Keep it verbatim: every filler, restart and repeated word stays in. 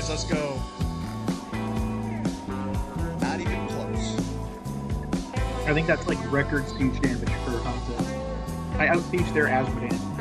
boys. Let's go. Not even close. I think that's like record speech damage for H O T S. I outspeech their Asmodan.